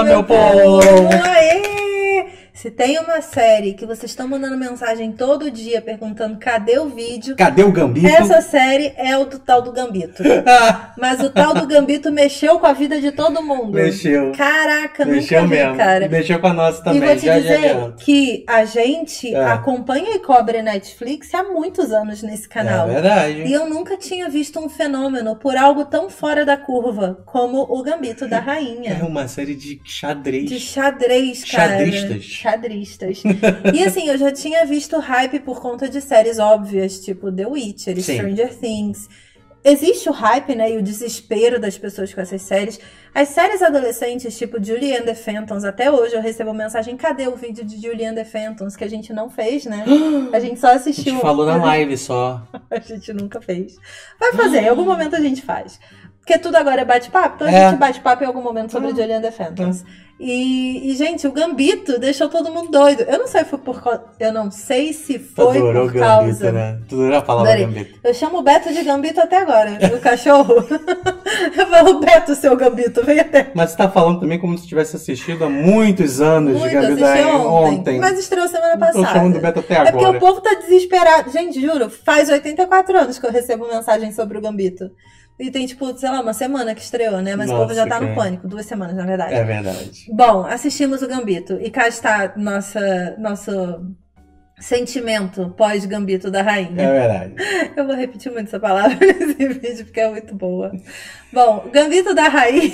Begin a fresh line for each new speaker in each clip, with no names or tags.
meu povo!
Aê! Se tem uma série que vocês estão mandando mensagem todo dia perguntando cadê o vídeo,
Cadê o Gambito?
essa série é o do tal do Gambito. Mas o tal do Gambito mexeu com a vida de todo mundo.
Mexeu.
Caraca,
Mexeu
nunca vi,
mesmo.
cara.
E mexeu com a nossa também.
E vou te
já
dizer
adianto.
que a gente acompanha e cobre Netflix há muitos anos nesse canal.
É verdade.
E eu nunca tinha visto um fenômeno por algo tão fora da curva como o Gambito da Rainha.
É uma série de xadrez.
De xadrez, cara.
Xadristas.
E assim, eu já tinha visto hype por conta de séries óbvias, tipo The Witcher,
Sim.
Stranger Things. Existe o hype, né, e o desespero das pessoas com essas séries. As séries adolescentes, tipo Julie and the Phantoms, até hoje eu recebo mensagem, cadê o vídeo de Julie and the Phantoms? Que a gente não fez, né? A gente só
A
assistiu.
gente falou na live só.
A gente nunca fez. Vai fazer, em algum momento a gente faz. Porque tudo agora é bate-papo, então a gente bate papo em algum momento sobre Julie and the Phantoms. E, gente, o Gambito deixou todo mundo doido. Eu não sei se foi
Adorou
por
o
causa...
Gambito, né? Tu adorou a palavra
Adorei.
Gambito.
Eu chamo o Beto de Gambito até agora, o cachorro. Eu falo, Beto, seu Gambito, vem até.
Mas você tá falando também como se tivesse assistido há muitos anos de
Muito,
Gambito
assisti
ontem.
Mas estreou semana
Tô
passada.
chamando o Beto até
É porque
agora.
o povo tá desesperado. Gente, juro, faz 84 anos que eu recebo mensagem sobre o Gambito. E tem, tipo, sei lá, uma semana que estreou, né? Mas o povo já tá no pânico. 2 semanas, na verdade.
É verdade.
Bom, assistimos o Gambito. E cá está nosso sentimento pós-Gambito da Rainha.
É verdade.
Eu vou repetir muito essa palavra nesse vídeo porque é muito boa. Bom, Gambito da Rainha.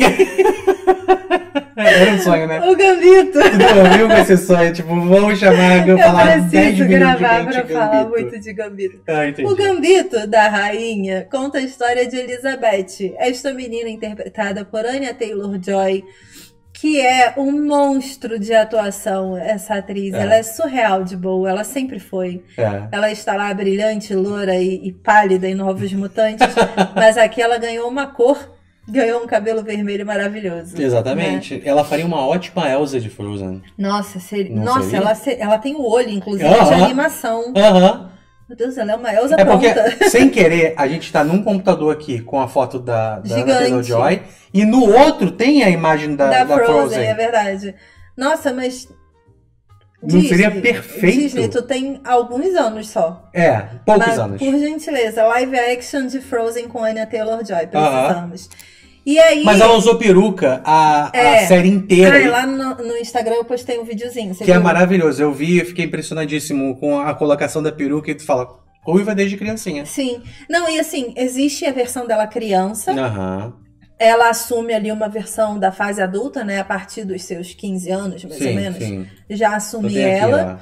Era um sonho, né?
O Gambito.
Tu dormiu com esse sonho? Tipo, vamos chamar eu falar 10
preciso
minutos
gravar
de
pra
Gambito.
falar muito de Gambito.
Ah, entendi.
O Gambito da Rainha conta a história de Elizabeth, esta menina interpretada por Anya Taylor-Joy, que é um monstro de atuação, essa atriz. Ela é surreal de boa, ela sempre foi. Ela está lá brilhante, loura e pálida em Novos Mutantes, mas aqui ela ganhou uma cor, ganhou um cabelo vermelho maravilhoso.
Exatamente.
Né?
Ela faria uma ótima Elsa de Frozen.
Nossa,
Não seria?
ela tem o olho, inclusive, de animação. Meu Deus, ela é uma Elsa pronta.
Porque, sem querer, a gente tá num computador aqui com a foto da
Gigante.
Taylor-Joy e no outro tem a imagem da Frozen.
É verdade. Nossa, mas...
Não seria perfeito?
Disney, tu tem alguns anos só.
Poucos anos.
Por gentileza, live action de Frozen com Anya Taylor-Joy, precisamos. E aí,
mas ela usou peruca a série inteira.
Lá no Instagram eu postei um videozinho. Você
que
viu?
é maravilhoso. Eu vi e fiquei impressionadíssimo com a colocação da peruca e tu fala, ruiva desde criancinha.
Sim. Não, e assim, existe a versão dela criança.
Aham.
Ela assume ali uma versão da fase adulta, né? A partir dos seus 15 anos, mais ou menos.
Sim.
Já assumi ela.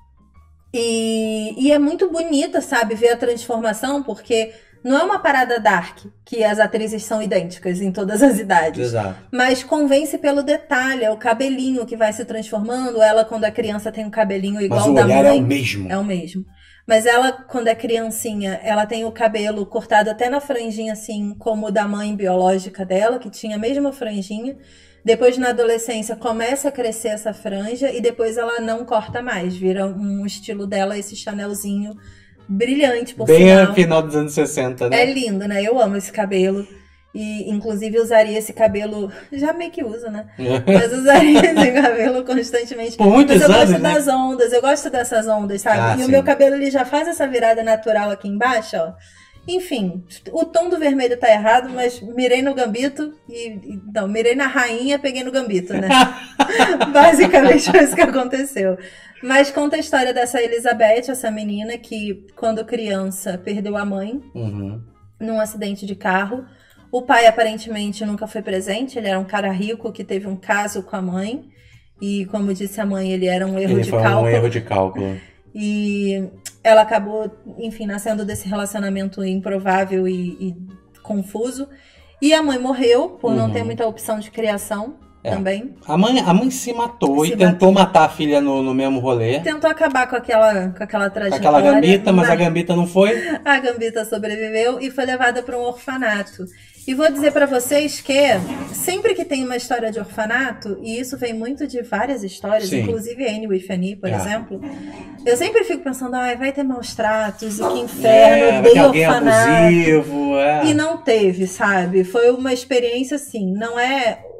E é muito bonita, sabe? Ver a transformação, porque não é uma parada dark, que as atrizes são idênticas em todas as idades.
Exato.
Mas convence pelo detalhe, é o cabelinho que vai se transformando. Ela, quando é criança, tem um cabelinho igual ao da mãe.
Mas o olhar é o mesmo.
É o mesmo. Mas ela, quando é criancinha, ela tem o cabelo cortado até na franjinha, assim, como o da mãe biológica dela, que tinha a mesma franjinha. Depois, na adolescência, começa a crescer essa franja e depois ela não corta mais. Vira um estilo dela, esse chanelzinho brilhante, por
Bem
sinal.
a final dos anos 60, né?
É lindo, né? Eu amo esse cabelo. E, inclusive, usaria esse cabelo... Já meio que uso, né? Mas usaria esse cabelo constantemente.
Por muitos
anos,
né?
Eu gosto das ondas. Eu gosto dessas ondas, sabe? E
sim.
o meu cabelo, ele já faz essa virada natural aqui embaixo, ó. Enfim, o tom do vermelho tá errado, mas mirei no Gambito não, mirei na Rainha, peguei no Gambito, né? Basicamente foi isso que aconteceu. Mas conta a história dessa Elizabeth, essa menina que, quando criança, perdeu a mãe num acidente de carro. O pai, aparentemente, nunca foi presente. Ele era um cara rico que teve um caso com a mãe. E, como disse a mãe, ele era um erro de cálculo.
Foi um erro de cálculo.
E ela acabou, enfim, nascendo desse relacionamento improvável e confuso. E a mãe morreu por não ter muita opção de criação também.
A mãe se matou e tentou matar a filha no mesmo rolê.
Tentou acabar com aquela trajetória.
Com aquela Gambita, mas a Gambita não foi.
A Gambita sobreviveu e foi levada para um orfanato. E vou dizer pra vocês que sempre que tem uma história de orfanato, e isso vem muito de várias histórias, inclusive Anne with Annie, por exemplo, eu sempre fico pensando, vai ter maus tratos, e que inferno, odeio orfanato.
Abusivo,
E não teve, sabe? Foi uma experiência assim, não é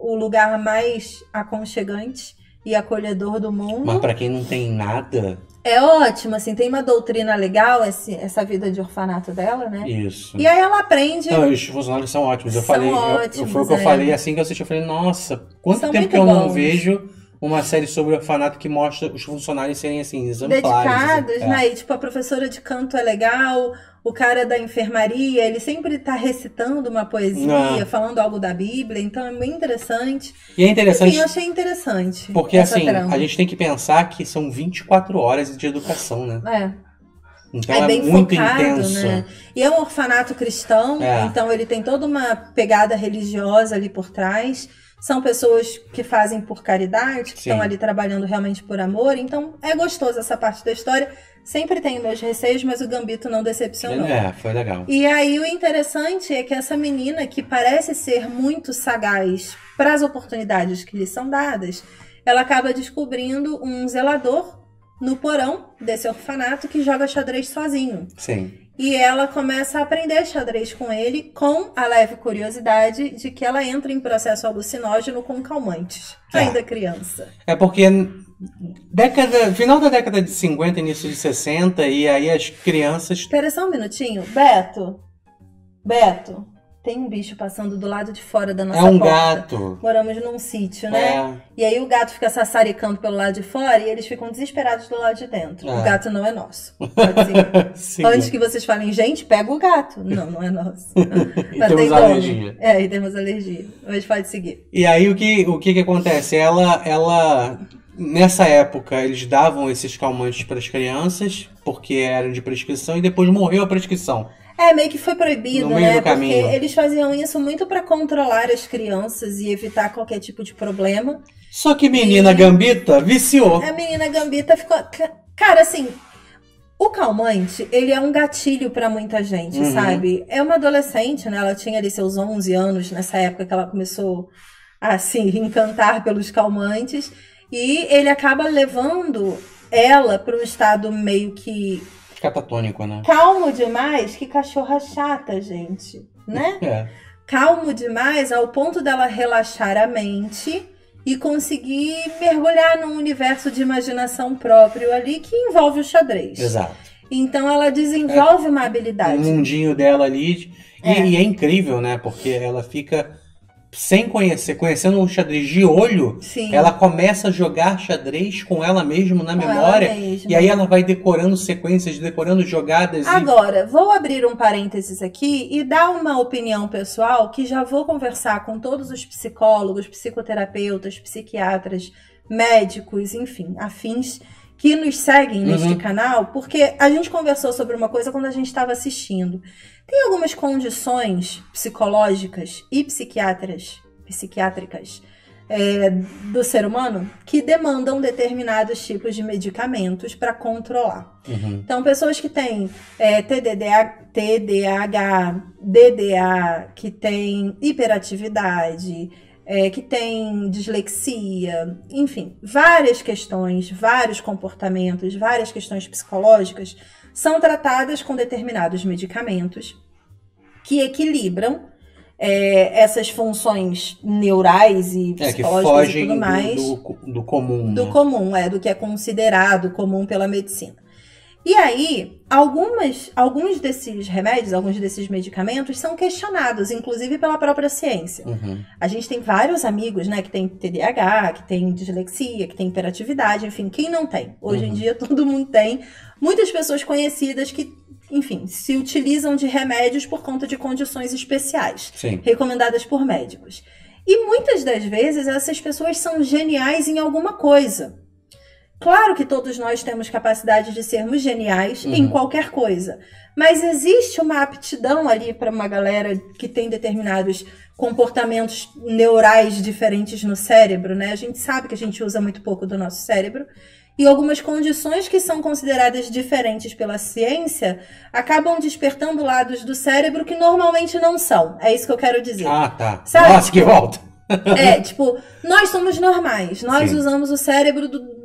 o lugar mais aconchegante e acolhedor do mundo.
Mas pra quem não tem nada...
É ótimo, assim, tem uma doutrina legal, essa vida de orfanato dela, né?
Isso.
E aí ela aprende...
Não, os funcionários são ótimos.
São
Foi o que eu falei assim que eu assisti. Eu falei, nossa, quanto
São
tempo
muito
que eu não
bons.
vejo uma série sobre orfanato que mostra os funcionários serem, assim, exemplares.
Dedicados,
assim.
né? E, tipo, a professora de canto é legal, o cara da enfermaria, ele sempre tá recitando uma poesia, falando algo da Bíblia, então é bem interessante.
E é interessante...
Enfim, eu achei interessante.
Porque, assim, a gente tem que pensar que são 24 horas de educação, né?
É.
Então
É bem
muito
focado,
intenso.
né? E é um orfanato cristão, então ele tem toda uma pegada religiosa ali por trás. São pessoas que fazem por caridade, que estão ali trabalhando realmente por amor. Então é gostoso essa parte da história. Sempre tenho meus receios, mas o Gambito não decepcionou.
Foi legal.
E aí o interessante é que essa menina, que parece ser muito sagaz para as oportunidades que lhe são dadas, ela acaba descobrindo um zelador no porão desse orfanato que joga xadrez sozinho.
Sim.
E ela começa a aprender xadrez com ele, com a leve curiosidade de que ela entra em processo alucinógeno com calmantes, ainda criança.
É porque final da década de 50, início de 60, e aí as crianças...
Espera só um minutinho. Beto, tem um bicho passando do lado de fora da nossa porta.
É um gato.
Moramos num sítio, né? E aí o gato fica sassaricando pelo lado de fora e eles ficam desesperados do lado de dentro. O gato não é nosso. Pode ser. Antes que vocês falem, gente, pega o gato. Não, não é nosso.
E temos alergia.
E temos alergia. Mas pode seguir.
E aí o que acontece? Ela nessa época eles davam esses calmantes para as crianças porque eram de prescrição e depois morreu a prescrição.
Meio que foi proibido,
no meio
né?
do caminho.
Porque eles faziam isso muito para controlar as crianças e evitar qualquer tipo de problema.
Só que menina Gambita viciou.
A menina Gambita ficou... Cara, assim, o calmante, ele é um gatilho para muita gente, sabe? É uma adolescente, né? Ela tinha ali seus 11 anos nessa época que ela começou a se encantar pelos calmantes. E ele acaba levando ela para um estado meio que...
catatônico, né?
Calmo demais, que cachorra chata, gente, né? Calmo demais ao ponto dela relaxar a mente e conseguir mergulhar num universo de imaginação próprio ali que envolve o xadrez.
Exato.
Então ela desenvolve uma habilidade.
O mundinho dela ali. E é incrível, né? Porque ela fica... sem conhecendo o xadrez de olho, ela começa a jogar xadrez com ela mesma na memória. E aí ela vai decorando sequências, decorando jogadas.
Agora, vou abrir um parênteses aqui e dar uma opinião pessoal que já vou conversar com todos os psicólogos, psicoterapeutas, psiquiatras, médicos, enfim, afins que nos seguem neste canal, porque a gente conversou sobre uma coisa quando a gente estava assistindo. Tem algumas condições psicológicas e psiquiátricas do ser humano que demandam determinados tipos de medicamentos para controlar. Então, pessoas que têm TDAH, DDA, que têm hiperatividade, que têm dislexia, enfim, várias questões, vários comportamentos, várias questões psicológicas são tratadas com determinados medicamentos que equilibram essas funções neurais e psicológicas
que fogem
e tudo mais
do comum.
Do comum, do que é considerado comum pela medicina. E aí, alguns desses remédios, alguns desses medicamentos são questionados, inclusive pela própria ciência. A gente tem vários amigos, né, que tem TDAH, que tem dislexia, que tem hiperatividade, enfim, quem não tem? Hoje em dia todo mundo tem. Muitas pessoas conhecidas que, enfim, se utilizam de remédios por conta de condições especiais, recomendadas por médicos. E muitas das vezes essas pessoas são geniais em alguma coisa. Claro que todos nós temos capacidade de sermos geniais em qualquer coisa, mas existe uma aptidão ali para uma galera que tem determinados comportamentos neurais diferentes no cérebro, né? A gente sabe que a gente usa muito pouco do nosso cérebro e algumas condições que são consideradas diferentes pela ciência acabam despertando lados do cérebro que normalmente não são. É isso que eu quero dizer.
Ah, tá.
Sabe?
Nossa, que volta!
Nós somos normais. Nós usamos o cérebro do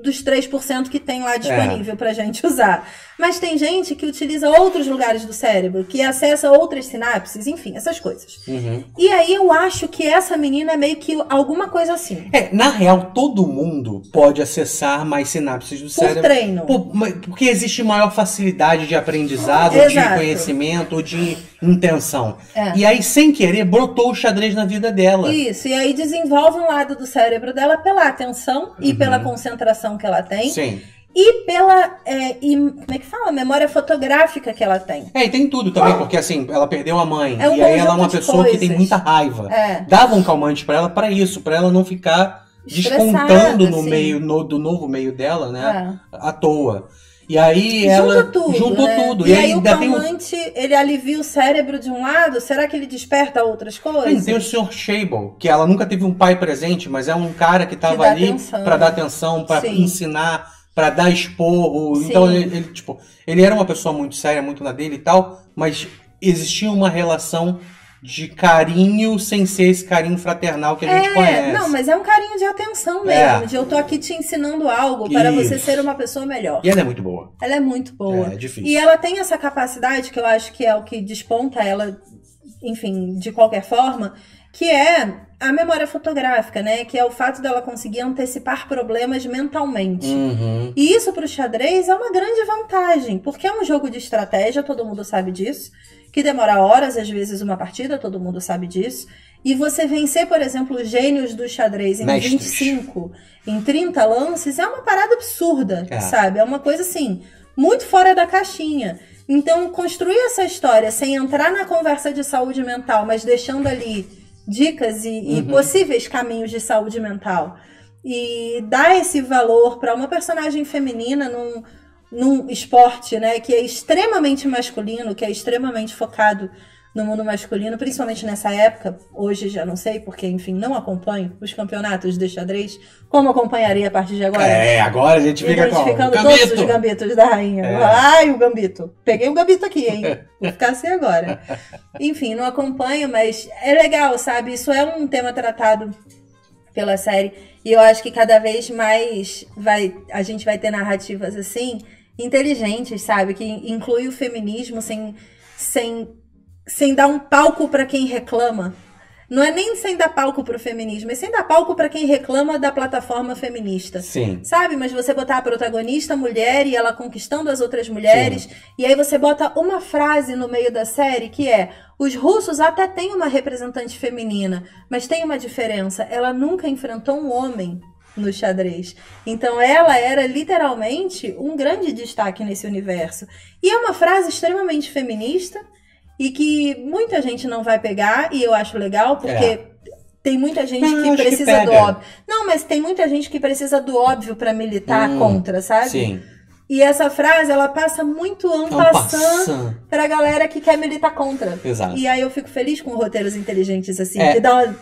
dos 3% que tem lá disponível pra gente usar. Mas tem gente que utiliza outros lugares do cérebro, que acessa outras sinapses, enfim, essas coisas. E aí eu acho que essa menina é meio que alguma coisa assim.
Na real, todo mundo pode acessar mais sinapses do cérebro.
Por treino.
Porque existe maior facilidade de aprendizado, de conhecimento, de intenção. E aí, sem querer, brotou o xadrez na vida dela.
Isso, e aí desenvolve um lado do cérebro dela pela atenção e pela concentração que ela tem.
Sim.
E pela, como é que fala? Memória fotográfica que ela tem.
E tem tudo também, porque assim, ela perdeu a mãe.
Um
e aí ela é uma pessoa que tem muita raiva. Dava um calmante pra ela pra isso, pra ela não ficar descontando no meio, do novo meio dela, né? À toa. E aí ela juntou tudo.
E aí o calmante, ele alivia o cérebro de um lado, será que ele desperta outras coisas?
Tem o Sr. Shable, que ela nunca teve um pai presente, mas é um cara que tava ali pra dar atenção, pra ensinar, pra dar esporro. Sim. Então ele era uma pessoa muito séria, muito na dele e tal, mas existia uma relação de carinho sem ser esse carinho fraternal que a gente conhece.
Não, mas é um carinho de atenção mesmo, de eu tô aqui te ensinando algo para você ser uma pessoa melhor.
E ela é muito boa.
Ela é muito boa.
É difícil.
E ela tem essa capacidade, que eu acho que é o que desponta ela, enfim, de qualquer forma, que é a memória fotográfica, né? Que é o fato dela conseguir antecipar problemas mentalmente. E isso pro xadrez é uma grande vantagem, porque é um jogo de estratégia, todo mundo sabe disso, que demora horas, às vezes, uma partida, todo mundo sabe disso. E você vencer, por exemplo, os gênios do xadrez em 25, em 30 lances, é uma parada absurda, sabe? É uma coisa, assim, muito fora da caixinha. Então, construir essa história sem entrar na conversa de saúde mental, mas deixando ali dicas e possíveis caminhos de saúde mental, e dar esse valor para uma personagem feminina num esporte, né, que é extremamente masculino, que é extremamente focado no mundo masculino, principalmente nessa época. Hoje já não sei, porque, enfim, não acompanho os campeonatos de xadrez, como acompanharia a partir de agora.
Agora a gente fica
identificando todos os gambitos da rainha. Ai, o gambito. Peguei um gambito aqui, hein? Vou ficar assim agora. Enfim, não acompanho, mas é legal, sabe? Isso é um tema tratado pela série, e eu acho que cada vez mais a gente vai ter narrativas assim, inteligentes, sabe? Que inclui o feminismo sem dar um palco para quem reclama. Não é nem sem dar palco pro feminismo, é sem dar palco para quem reclama da plataforma feminista.
Sim.
Sabe? Mas você botar a protagonista mulher e ela conquistando as outras mulheres, sim, e aí você bota uma frase no meio da série que é: os russos até têm uma representante feminina, mas tem uma diferença, ela nunca enfrentou um homem no xadrez. Então ela era literalmente um grande destaque nesse universo. E é uma frase extremamente feminista, e que muita gente não vai pegar, e eu acho legal, porque tem muita gente que precisa do óbvio. Não, mas tem muita gente que precisa do óbvio para militar contra, sabe?
Sim.
E essa frase, ela passa muito en passant pra galera que quer militar contra.
Exato.
E aí eu fico feliz com roteiros inteligentes assim, que dá uma...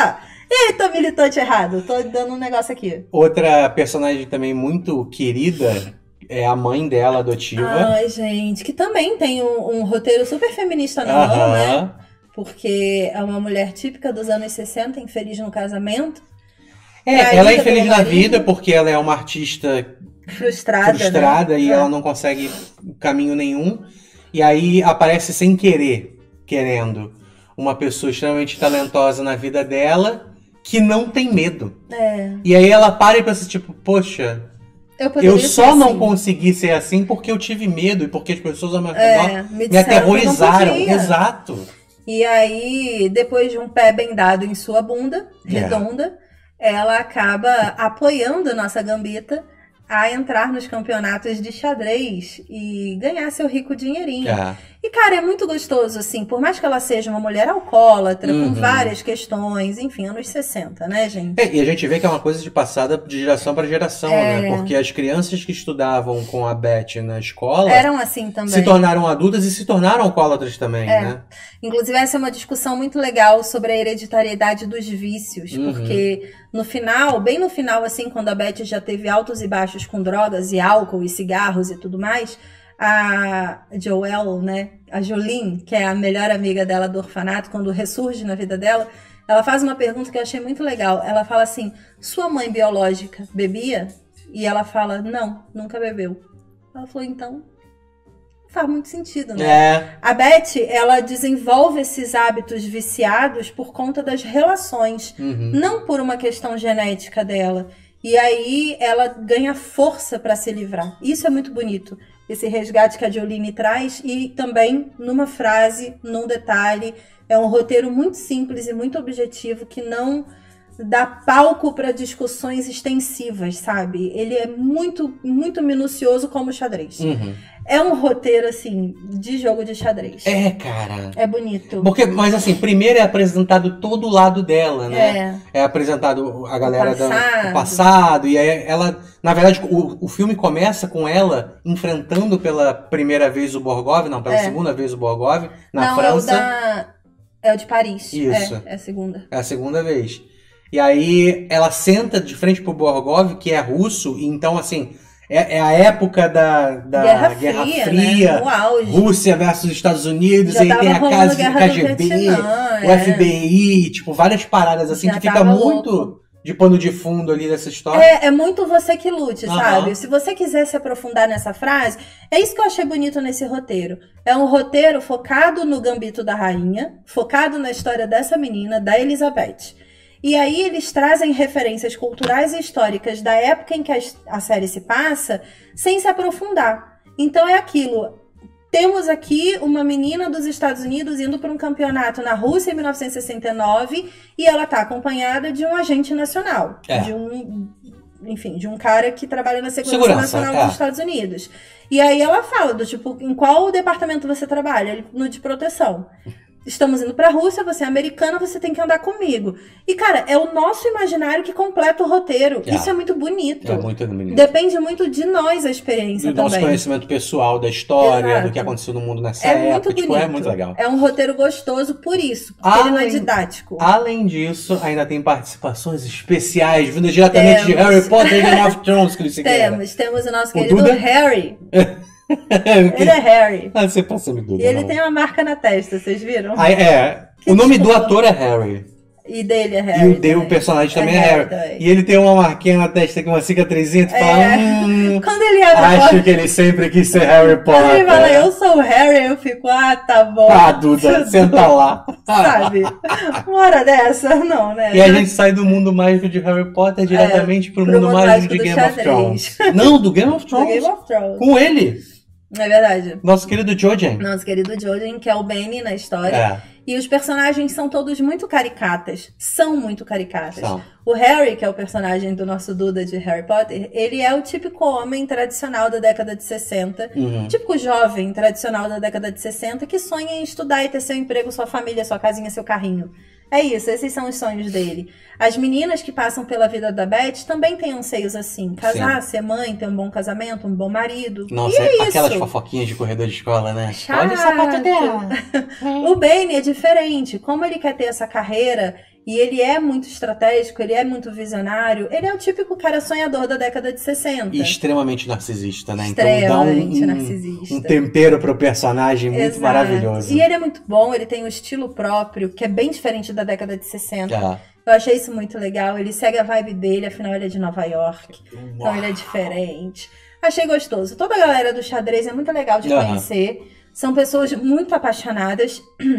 Eita, militante errado, tô dando um negócio aqui.
Outra personagem também muito querida é a mãe dela, adotiva.
Ai, gente, que também tem um roteiro super feminista na mão, né? Porque é uma mulher típica dos anos 60, infeliz no casamento.
Ela é infeliz na vida porque ela é uma artista
frustrada, né?
E ela não consegue caminho nenhum. E aí aparece sem querer, querendo, uma pessoa extremamente talentosa na vida dela que não tem medo. E aí ela para e pensa, tipo, poxa... Eu só não consegui ser assim porque eu tive medo e porque as pessoas ao meu redor me aterrorizaram. Exato.
E aí, depois de um pé bem dado em sua bunda, redonda, ela acaba apoiando nossa Gambita a entrar nos campeonatos de xadrez e ganhar seu rico dinheirinho. E, cara, é muito gostoso, assim, por mais que ela seja uma mulher alcoólatra, com várias questões, enfim, anos 60, né, gente?
E a gente vê que é uma coisa de passada de geração para geração, né? Porque as crianças que estudavam com a Beth na escola...
eram assim também.
Se tornaram adultas e se tornaram alcoólatras também, né?
Inclusive, essa é uma discussão muito legal sobre a hereditariedade dos vícios, porque no final, bem no final, assim, quando a Beth já teve altos e baixos com drogas e álcool e cigarros e tudo mais, a Joelle, né, a Jolene, que é a melhor amiga dela do orfanato, quando ressurge na vida dela, ela faz uma pergunta que eu achei muito legal. Ela fala assim: sua mãe biológica bebia? E ela fala, não, nunca bebeu. Ela falou, então, faz muito sentido, né? A Beth, ela desenvolve esses hábitos viciados por conta das relações, não por uma questão genética dela. E aí ela ganha força para se livrar. Isso é muito bonito. Esse resgate que a Jolene traz e também numa frase, num detalhe. É um roteiro muito simples e muito objetivo que não dá palco para discussões extensivas, sabe? Ele é muito, muito minucioso como o xadrez. É um roteiro, assim, de jogo de xadrez.
Cara.
É bonito.
Mas assim, primeiro é apresentado todo o lado dela, né? É apresentado a galera do passado. E aí ela, na verdade, o filme começa com ela enfrentando pela primeira vez o Borgov, não, pela segunda vez o Borgov, na França.
É o de Paris.
Isso.
É a segunda.
É a segunda vez. E aí ela senta de frente pro Borgov, que é russo, e então, assim, é a época da Guerra Fria,
né? O auge.
Rússia versus Estados Unidos,
Já
e aí tem a casa do KGB, o FBI, tipo, várias paradas assim,
Já
que fica muito
louco.
de pano de fundo ali dessa história.
É muito você que lute, sabe? Se você quiser se aprofundar nessa frase, é isso que eu achei bonito nesse roteiro. É um roteiro focado no gambito da rainha, focado na história dessa menina, da Elizabeth. E aí eles trazem referências culturais e históricas da época em que a série se passa, sem se aprofundar. Então é aquilo. Temos aqui uma menina dos Estados Unidos indo para um campeonato na Rússia em 1969 e ela está acompanhada de um agente nacional, de um cara que trabalha na segurança nacional dos Estados Unidos. E aí ela fala do tipo, em qual departamento você trabalha? No de proteção. Estamos indo pra Rússia, você é americana, você tem que andar comigo. E, cara, é o nosso imaginário que completa o roteiro. Isso é muito bonito.
É muito bonito.
Depende muito de nós a experiência
do
também.
Do nosso conhecimento pessoal, da história, do que aconteceu no mundo nessa época.
Muito bonito.
É muito legal.
É um roteiro gostoso por isso, porque ele não é didático.
Além disso, ainda tem participações especiais, vindas diretamente de Harry Potter e Game of Thrones, que eles
Temos o nosso querido Harry. Ele é Harry.
Você passa me dúvida.
E ele tem uma marca na testa, vocês viram?
O nome do ator é Harry.
E dele é Harry.
E o personagem também é Harry. Também. E ele tem uma marquinha na testa com uma cicatrizinha, tu fala.
Quando ele abre
acho que ele sempre quis ser Harry Potter.
Quando ele fala, eu sou o Harry, eu fico, tá bom.
Duda, senta lá.
Sabe? Uma hora dessa, não, né?
E a gente sai do mundo mágico de Harry Potter diretamente pro mundo mágico de Game of Thrones. Não, do Game of Thrones.
Do Game of Thrones.
Com ele.
É verdade.
Nosso querido Jojen.
Que é o Benny na história. E os personagens são todos muito caricatas. São muito caricatas. O Harry, que é o personagem do nosso Duda de Harry Potter, ele é o típico homem tradicional da década de 60. Típico jovem tradicional da década de 60 que sonha em estudar e ter seu emprego, sua família, sua casinha, seu carrinho. É isso, esses são os sonhos dele. As meninas que passam pela vida da Beth também têm anseios assim. Casar, ser mãe, ter um bom casamento, um bom marido.
Nossa,
e é
aquelas
isso.
fofoquinhas de corredor de escola, né?
Chato.
Olha o sapato dela.
O Benny é diferente. Como ele quer ter essa carreira e ele é muito estratégico, ele é muito visionário, ele é o típico cara sonhador da década de 60.
E extremamente narcisista, né?
Extremamente
então
narcisista.
Um tempero pro personagem muito maravilhoso.
E ele é muito bom, ele tem um estilo próprio, que é bem diferente da década de 60. Eu achei isso muito legal. Ele segue a vibe dele, afinal ele é de Nova York. Então ele é diferente. Achei gostoso. Toda a galera do xadrez é muito legal de conhecer. São pessoas muito apaixonadas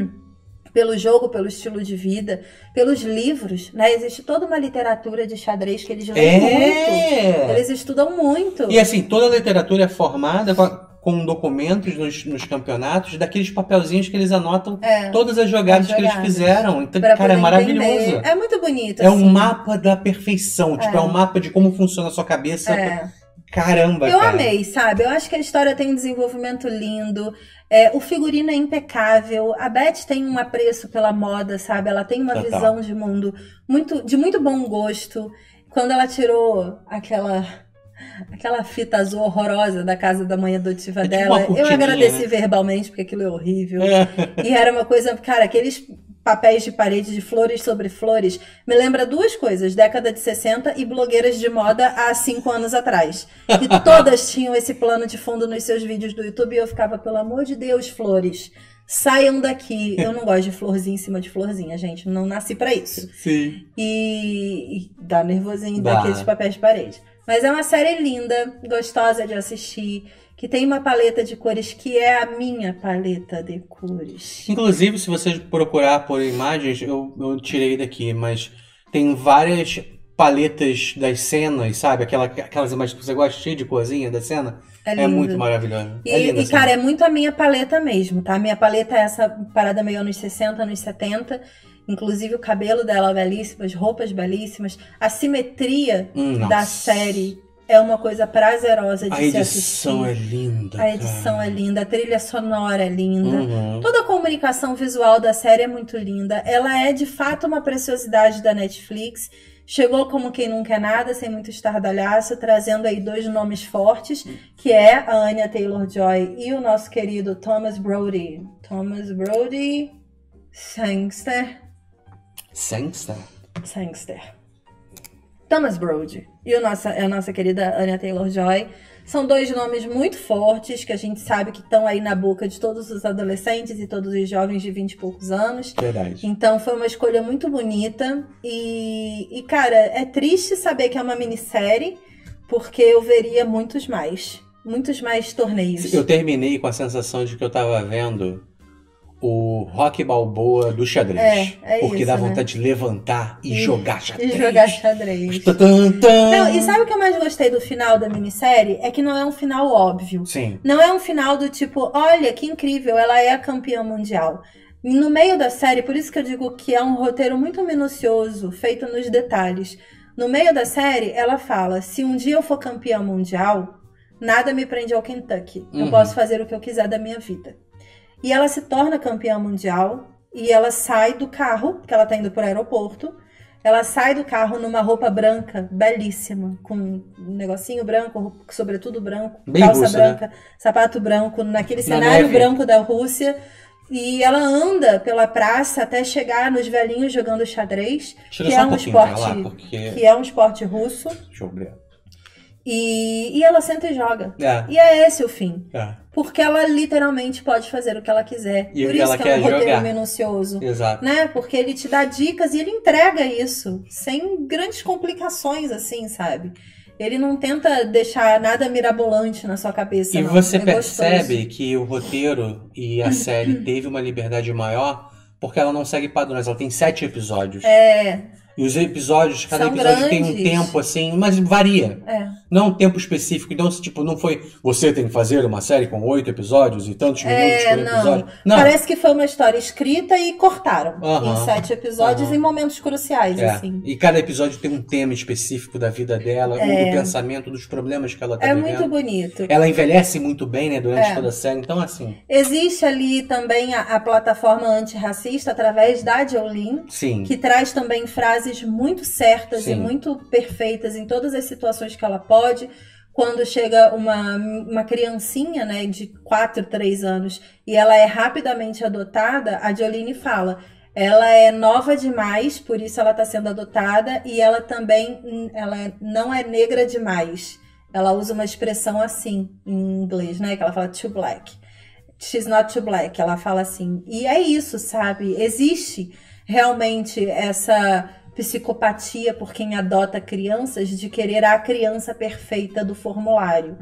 pelo jogo, pelo estilo de vida, pelos livros, né? Existe toda uma literatura de xadrez que eles leem muito. Eles estudam muito.
E assim, toda a literatura é formada com documentos nos campeonatos, daqueles papelzinhos que eles anotam todas as jogadas que eles fizeram. Então, cara, é maravilhoso.
Entender. É muito bonito.
É um mapa da perfeição. Tipo, é um mapa de como funciona a sua cabeça. Caramba,
Eu amei, sabe? Eu acho que a história tem um desenvolvimento lindo. O figurino é impecável. A Beth tem um apreço pela moda, sabe? Ela tem uma visão de mundo de muito bom gosto. Quando ela tirou aquela fita azul horrorosa da casa da mãe adotiva dela, eu agradeci verbalmente, porque aquilo é horrível. E era uma coisa, cara, aqueles papéis de parede de flores sobre flores, me lembra duas coisas, década de 60 e blogueiras de moda há 5 anos atrás. Que todas tinham esse plano de fundo nos seus vídeos do YouTube e eu ficava, pelo amor de Deus, flores, saiam daqui. Eu não gosto de florzinha em cima de florzinha, gente, não nasci pra isso.
Sim.
E dá nervosinho daqueles papéis de parede. Mas é uma série linda, gostosa de assistir, que tem uma paleta de cores que é a minha paleta de cores.
Inclusive, se você procurar por imagens, eu tirei daqui, mas tem várias paletas das cenas, sabe? Aquelas imagens que você gosta, cheia de corzinha da cena. É muito maravilhoso.
E cara, é muito a minha paleta mesmo, tá? A minha paleta é essa parada meio anos 60, anos 70. Inclusive o cabelo dela belíssimo, as roupas belíssimas. A simetria da série é uma coisa prazerosa de se assistir.
A edição é linda.
A edição é linda, a trilha sonora é linda. Toda a comunicação visual da série é muito linda. Ela é de fato uma preciosidade da Netflix. Chegou como quem não quer nada, sem muito estardalhaço, trazendo aí 2 nomes fortes, que é a Anya Taylor-Joy e o nosso querido Thomas Brody. Thomas Brody Sangster. Thomas Brody e a nossa querida Anya Taylor-Joy. São 2 nomes muito fortes que a gente sabe que estão aí na boca de todos os adolescentes e todos os jovens de 20 e poucos anos.
Verdade.
Então foi uma escolha muito bonita. E cara, é triste saber que é uma minissérie, porque eu veria muitos mais torneios.
Eu terminei com a sensação de que eu tava vendo o Rocky Balboa do xadrez. Porque
isso,
dá vontade de levantar e jogar xadrez.
Não, e sabe o que eu mais gostei do final da minissérie? É que não é um final óbvio.
Sim.
Não é um final do tipo, olha, que incrível, ela é a campeã mundial. No meio da série, por isso que eu digo que é um roteiro muito minucioso, feito nos detalhes. No meio da série, ela fala, se um dia eu for campeã mundial, nada me prende ao Kentucky. Eu posso fazer o que eu quiser da minha vida. E ela se torna campeã mundial e ela sai do carro, porque ela tá indo pro aeroporto. Ela sai do carro numa roupa branca, belíssima, com um negocinho branco, sobretudo branco,
bem
calça
russa,
branca,
né?
Sapato branco, naquele cenário branco da Rússia. E ela anda pela praça até chegar nos velhinhos jogando xadrez, que é um esporte russo.
Deixa eu ver.
E ela senta e joga.
É.
E é esse o fim.
É.
Porque ela literalmente pode fazer o que ela quiser.
E
por isso que é um roteiro
jogar.
Minucioso.
Exato.
Né? Porque ele te dá dicas e ele entrega isso. Sem grandes complicações, assim, sabe? Ele não tenta deixar nada mirabolante na sua cabeça.
E
não.
você
gostoso.
percebe que o roteiro e a série teve uma liberdade maior porque ela não segue padrões. Ela tem 7 episódios. E os episódios, cada
São
episódio tem um
grandes.
tempo, assim, mas varia. Não um tempo específico. Então, tipo, não foi você tem que fazer uma série com 8 episódios e tantos minutos por episódio. Não.
Parece que foi uma história escrita e cortaram em 7 episódios em momentos cruciais, assim.
E cada episódio tem um tema específico da vida dela, ou do pensamento, dos problemas que ela tá vivendo.
É muito bonito.
Ela envelhece muito bem, né, durante toda a série. Então, assim...
Existe ali também a plataforma antirracista através da Jolene, que traz também frases muito certas e muito perfeitas em todas as situações que ela pode. Quando chega uma criancinha, né, de 4, 3 anos e ela é rapidamente adotada, a Jolene fala, ela é nova demais, por isso ela está sendo adotada, e ela também não é negra demais. Ela usa uma expressão assim em inglês, né, que ela fala too black. She's not too black, ela fala assim. E é isso, sabe? Existe realmente essa psicopatia por quem adota crianças de querer a criança perfeita do formulário.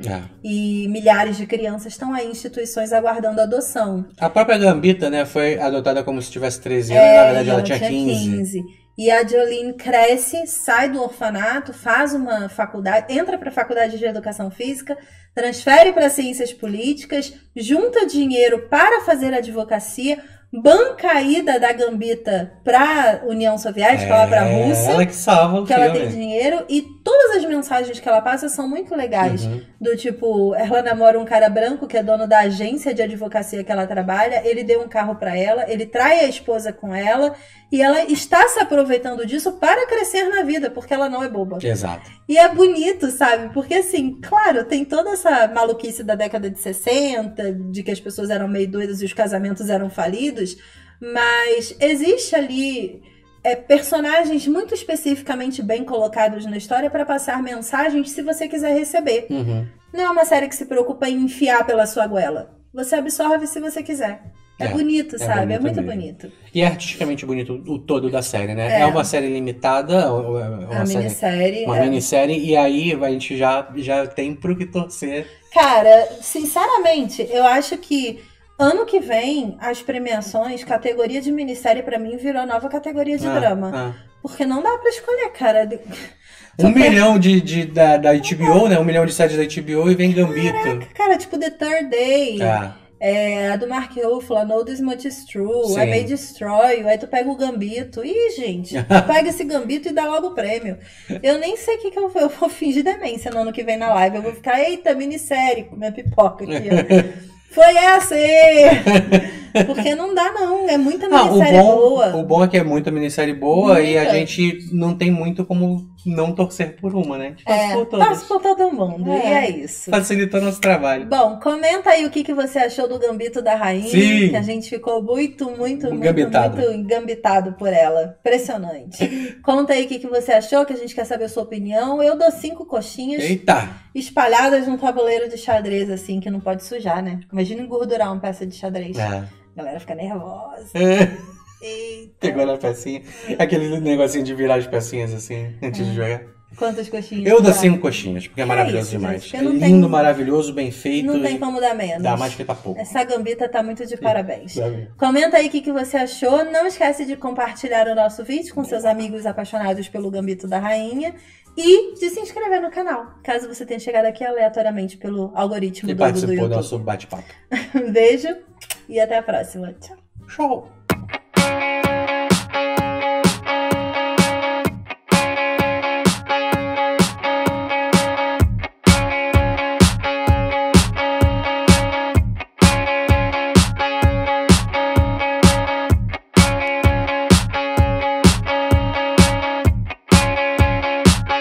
E milhares de crianças estão aí em instituições aguardando adoção.
A própria Gambita, né, foi adotada como se tivesse 13 anos, na verdade ela tinha 15.
E a Jolene cresce, sai do orfanato, faz uma faculdade, entra para a faculdade de educação física, transfere para ciências políticas, junta dinheiro para fazer advocacia, banca a ida da Gambita pra União Soviética, lá pra Rússia.
Ela que salva o
que
filme.
ela tem dinheiro. E todas as mensagens que ela passa são muito legais. Do tipo, ela namora um cara branco que é dono da agência de advocacia que ela trabalha. Ele deu um carro pra ela. Ele trai a esposa com ela. E ela está se aproveitando disso para crescer na vida, porque ela não é boba.
Exato.
E é bonito, sabe? Porque, assim, claro, tem toda essa maluquice da década de 60, de que as pessoas eram meio doidas e os casamentos eram falidos, mas existe ali personagens muito especificamente bem colocados na história para passar mensagens se você quiser receber. Não é uma série que se preocupa em enfiar pela sua goela. Você absorve se você quiser. É bonito, sabe? É muito bonito.
E é artisticamente bonito o todo da série, né? É uma série limitada, uma
minissérie.
Uma minissérie, e aí a gente já tem pro que torcer.
Cara, sinceramente, eu acho que ano que vem, as premiações, categoria de minissérie, pra mim, virou nova categoria de drama. Porque não dá pra escolher, cara.
1 milhão da HBO, né? 1 milhão de séries da HBO e vem Gambito.
Caraca, cara, tipo The Third Day. A do Mark Ruffalo, No This Much Is True, I May Destroy You, aí tu pega o Gambito. Ih, gente, pega esse Gambito e dá logo o prêmio. Eu nem sei o que eu vou fingir demência no ano que vem na live. Eu vou ficar, eita, minissérie, com minha pipoca aqui, ó. Foi essa aí! Porque não dá, não. É muita minissérie boa.
O bom é que é muita minissérie boa e a gente não tem muito como não torcer por uma, né?
Torce por todo mundo. E é isso.
Facilitou nosso trabalho.
Bom, comenta aí o que você achou do Gambito da Rainha. Sim. Que a gente ficou muito engambitado por ela. Impressionante. Conta aí o que você achou, que a gente quer saber a sua opinião. Eu dou 5 coxinhas.
Eita!
Espalhadas num tabuleiro de xadrez, assim, que não pode sujar, né? Imagina engordurar uma peça de xadrez. A galera fica nervosa. Eita.
Pegou na pecinha. Aquele negocinho de virar as pecinhas assim, antes de jogar.
Quantas coxinhas?
Eu dou 5 coxinhas, porque é maravilhoso demais. Gente, lindo, maravilhoso, bem feito.
Não tem como dar menos.
Dá mais que tá pouco.
Essa Gambita tá muito de parabéns. Comenta aí o que você achou. Não esquece de compartilhar o nosso vídeo com seus amigos apaixonados pelo Gambito da Rainha. E de se inscrever no canal, caso você tenha chegado aqui aleatoriamente pelo algoritmo do YouTube.
E participou do nosso bate-papo.
Beijo e até a próxima. Tchau.
Tchau.